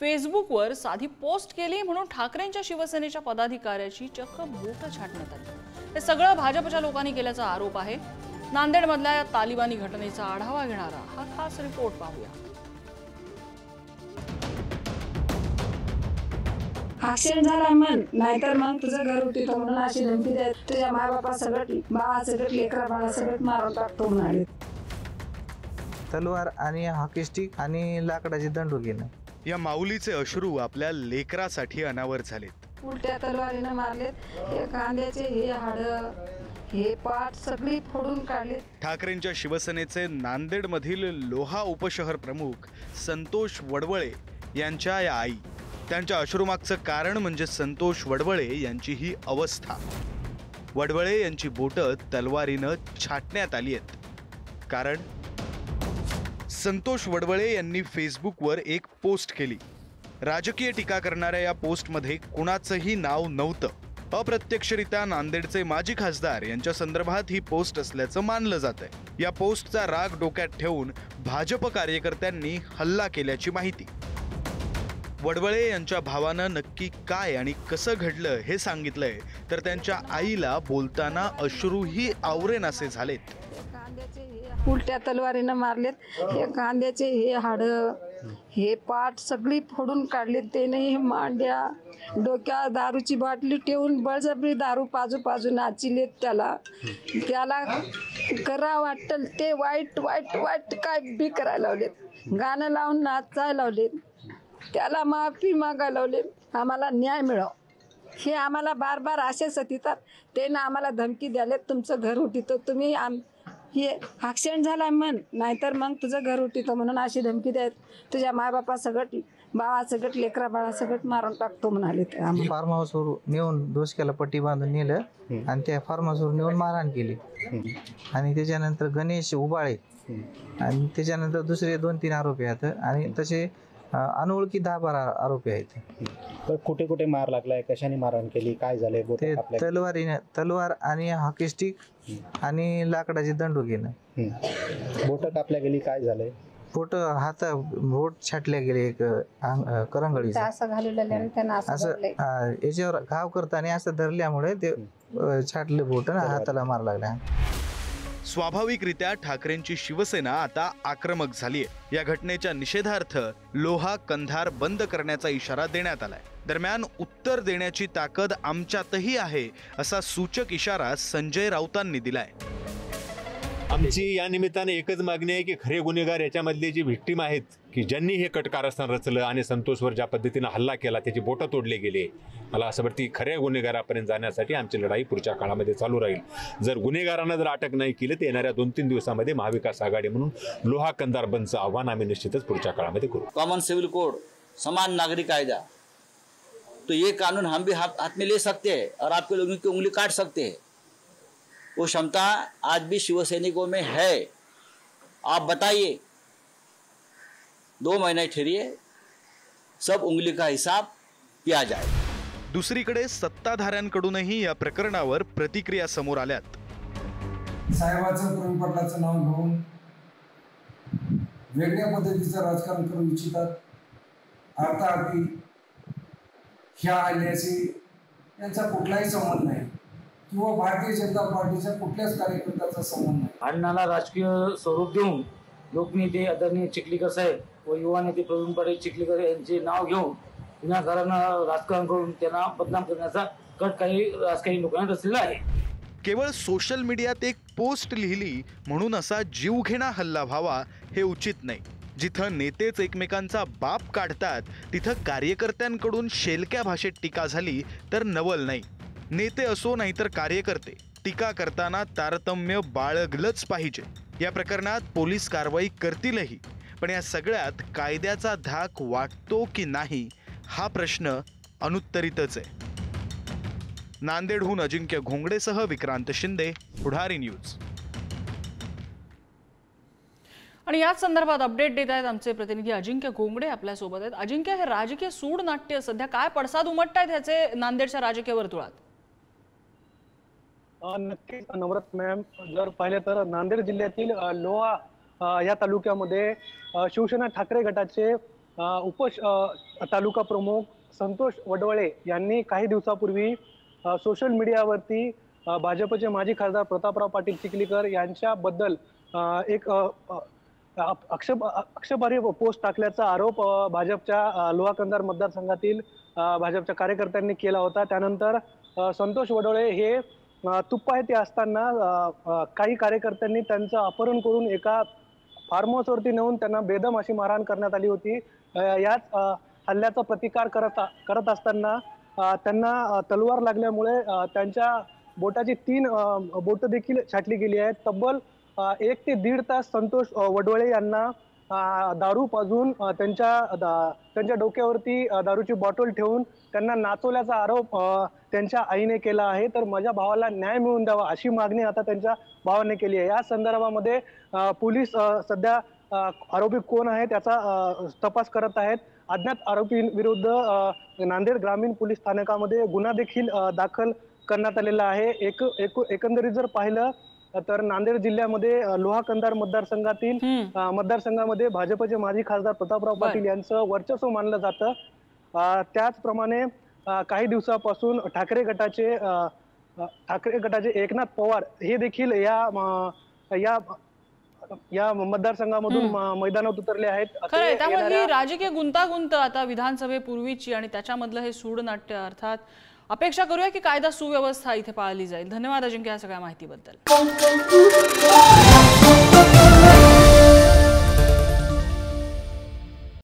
फेसबुकवर साधी पोस्ट केली म्हणून ठाकरेंच्या शिवसेनेच्या पदाधिकाऱ्याची चक्क बोटं छाटण्यात आली। हे सगळं भाजपच्या लोकांनी केल्याचा आरोप आहे। नांदेडमधल्या या तालिबानी घटनेचा आढावा घेणारा हा खास रिपोर्ट पाहूया। ऍक्सिडेंट झाला म्हण, नाहीतर मग तुझं घर उठीत म्हणून अशी धमकी द्या। तुझ्या मायबापा सगळं बाळा सगळं लेकरा बाळा सगळं मारून टाकतो म्हणाले। तलवार आणि हॉकी स्टिक आणि लाकडाची दंडुकीनं या माऊलीचे अश्रू आपल्या लेकरासाठी अनावर झालेत। उलट्या तलवारीनं मारलेत, हे कांद्याचे हे हाड हे पाठ सगळी फोडून काढले। ठाकरेंच्या शिवसेनेचे नांदेडमधील लोहा उपशहर प्रमुख संतोष वडवळे यांच्या या आई, त्यांच्या अश्रुमागचं कारण म्हणजे संतोष वडवळे यांची ही अवस्था। वडवळे यांची बोटं तलवारीनं छाटण्यात आली आहेत। कारण संतोष वडवळे यांनी फेसबुकवर एक पोस्ट केली। राजकीय टीका करणाऱ्या या पोस्टमध्ये कुणाचंही नाव नव्हतं। अप्रत्यक्षरित्या नांदेडचे माजी खासदार यांच्या संदर्भात ही पोस्ट असल्याचं मानलं जातंय। या पोस्टचा राग डोक्यात ठेवून भाजप कार्यकर्त्यांनी हल्ला केल्याची माहिती। वडवळे यांच्या भावानं नक्की काय आणि कसं घडलं हे सांगितलंय, तर त्यांच्या आईला बोलताना अश्रूही आवरेनासे झालेत। उलट्या तलवारीनं मारलेत, हे कांद्याचे हे हाड हे पाठ सगळी फोडून काढलेत। त्याने हे मांड्या डोक्यावर दारूची बाटली ठेवून बळजबरी दारू पाजू नाचिलेत। त्याला करा वाटल ते वाईट वाईट वाईट काय बी करायला लावलेत, गाणं लावून नाचायला लावलेत, त्याला माफी मागायला लावले। आम्हाला न्याय मिळाव हे आम्हाला बार बार असे सतितात। त्यानं आम्हाला धमकी द्याले, तुमचं घर उठितो तुम्ही हे ऍक्सिडेंट झाला म्हण, नाहीतर मग तुझं घर उठितो म्हणून अशी धमकी द्यायत। तुझ्या मायबापा सगळं बाळा सगळं लेकरा बाळा सगळं मारून टाकतो म्हणाले। फार्म हाऊसवर नेऊन डोसक्याला पट्टी बांधून नेलं आणि त्या फार्म हाऊसवर नेऊन मारहाण केली। आणि त्याच्यानंतर गणेश उबाळे आणि त्याच्यानंतर दुसरे 2-3 आरोपी आहेत आणि तसे अनोळखी 10-12 आरोपी आहेत। तर कुठे कुठे मार लागलाय, कशाने मारहाण केली, काय झालंय? तलवार आणि हॉकी स्टिक आणि लाकडाची दंडुकीनं बोट कापल्या गेली, काय झालंय? बोट छाटल्या गेले, एक करंगळीचं असं याच्यावर घाव करताना असं धरल्यामुळे ते छाटले बोट हाताला मार लागला। स्वाभाविकरित्या ठाकरेंची शिवसेना आता आक्रमक झालीय। या घटनेच्या निषेधार्थ लोहा कंधार बंद करण्याचा इशारा देण्यात आलाय। दरम्यान उत्तर देण्याची ताकद आमच्यातही आहे असा सूचक इशारा संजय राऊतांनी दिलाय। आमची या निमित्ताने एकच मागणी आहे की खरे गुन्हेगार याच्यामधले जे व्हिक्टीम आहेत की ज्यांनी हे कटकारस्थान रचलं आणि संतोषवर ज्या पद्धतीने हल्ला केला, त्याची बोटं तोडले गेले, मला असं वाटतं खऱ्या गुन्हेगारापर्यंत जाण्यासाठी आमची लढाई पुढच्या काळामध्ये चालू राहील। जर गुन्हेगारांना जर अटक नाही केली तर येणाऱ्या 2-3 दिवसामध्ये महाविकास आघाडी म्हणून लोहा कंधार बंदचं आव्हान आम्ही निश्चितच पुढच्या काळामध्ये करू। कॉमन सिविल कोड, समान नागरिक कायदा, तो ये कानून हम भी हाथ में ले सकते हैं और आपके लोगों की उंगली काट सकते हैं। वो क्षमता आज भी शिवसैनिकों में है। आप बताइए, 2 महीने ठहरिए, सब उंगली का हिसाब किया जाए। दुसरीकडे सत्ताधाऱ्यांकडूनही या प्रकरणावर प्रतिक्रिया समोर आल्यात। साहेबाचं प्रवीण पाटलाचं नाव घेऊन वेगळ्या पद्धतीचं राजकारण करू इच्छितात। अर्थात ह्या हल्ल्याशी यांचा कुठलाही संबंध नाही किंवा भारतीय जनता पार्टीच्या कुठल्याच कार्यकर्त्याचा संबंध नाही। अण्णाला राजकीय स्वरूप देऊन लोकनेते आदरणीय चिखलीकर साहेब व युवा नेते प्रवीण पाटील चिखलीकर यांचे नाव घेऊन विनाकारण राजकारण करून त्यांना बदनाम करण्याचा कट काही राजकारणी लोकांनी रचलेला आहे। केवळ सोशल मीडियात एक पोस्ट लिहिली म्हणून असा जीवघेणा हल्ला व्हावा हे उचित नाही। जिथं नेतेच एकमेकांचा बाप काढतात तिथं कार्यकर्त्यांकडून शेलक्या भाषेत टीका झाली तर नवल नाही। नेते असो नाहीतर कार्यकर्ते, टीका करताना तारतम्य बाळगलंच पाहिजे। या प्रकरणात पोलीस कारवाई करतीलही, पण या सगळ्यात कायद्याचा धाक वाटतो की नाही हा प्रश्न अनुत्तरितच आहे। नांदेडहून अजिंक्य घोंगडेसह विक्रांत शिंदे, पुढारी न्यूज। आणि याच संदर्भात अपडेट देत आहेत आमचे प्रतिनिधी अजिंक्य घोंगडे आपल्या सोबत आहेत। अजिंक्य, हे राजकीय सूड नाट्य सध्या काय पडसाद उमटतायत ह्याचे नांदेडच्या राजकीय वर्तुळात? नक्कीच नम्रत मॅम, जर पाहिले तर नांदेड जिल्ह्यातील लोहा या तालुक्यामध्ये शिवसेना ठाकरे गटाचे तालुका प्रमुख संतोष वडवळे यांनी काही दिवसापूर्वी सोशल मीडियावरती भाजपचे माजी खासदार प्रतापराव पाटील चिखलीकर यांच्याबद्दल एक आक्षेपार्ह पोस्ट टाकल्याचा आरोप भाजपच्या लोहा कंधार मतदारसंघातील भाजपच्या कार्यकर्त्यांनी केला होता। त्यानंतर संतोष वडवळे हे तुप्पा येथे असताना काही कार्यकर्त्यांनी त्यांचं अपहरण करून एका फार्म हाऊसवरती नेऊन त्यांना बेदम अशी मारहाण करण्यात आली होती। याच हल्ल्याचा प्रतिकार करत असताना त्यांना तलवार लागल्यामुळे त्यांच्या बोटाची 3 बोट देखील छाटली गेली आहेत। तब्बल 1 ते 1.5 तास संतोष वडवळे यांना दारू पाजून त्यांच्या डोक्यावरती दारूची बॉटल ठेवून त्यांना नाचवल्याचा आरोप त्यांच्या आईने केला आहे। तर माझ्या भावाला न्याय मिळवून द्यावा अशी मागणी आता त्यांच्या भावाने केली आहे। या संदर्भामध्ये पोलीस सध्या आरोपी कोण आहे त्याचा तपास करत आहेत। अज्ञात आरोपींविरुद्ध नांदेड ग्रामीण पोलीस स्थानकामध्ये गुन्हा देखील दाखल करण्यात आलेला आहे। एकंदरीत जर पाहिलं तर नांदेड जिल्ह्यामध्ये लोहा कंधार मतदारसंघामध्ये भाजपचे माजी खासदार प्रतापराव पाटील यांचं वर्चस्व मानलं जातं। त्याचप्रमाणे काही दिवसापासून ठाकरे गटाचे एकनाथ पवार हे देखील या मतदारसंघामधून मैदानात उतरले आहेत। खरंय, त्यामुळे ही राजकीय गुंतागुंत आता विधानसभेपूर्वीची आणि त्याच्यामधलं हे सूडनाट्य, अर्थात अपेक्षा करूया की कायदा सुव्यवस्था इथे पाळली जाईल। धन्यवाद अजिंक्य या सगळ्या माहितीबद्दल।